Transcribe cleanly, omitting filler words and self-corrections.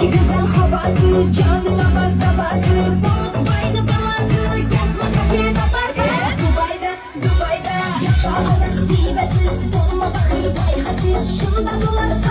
Güzel havası, canına var davası. Bozmaydı balası, gezme kapıyı kapar. Dubai'de yaşa ayak zibesiz. Dolma bakır vay hasiz, şunda dolar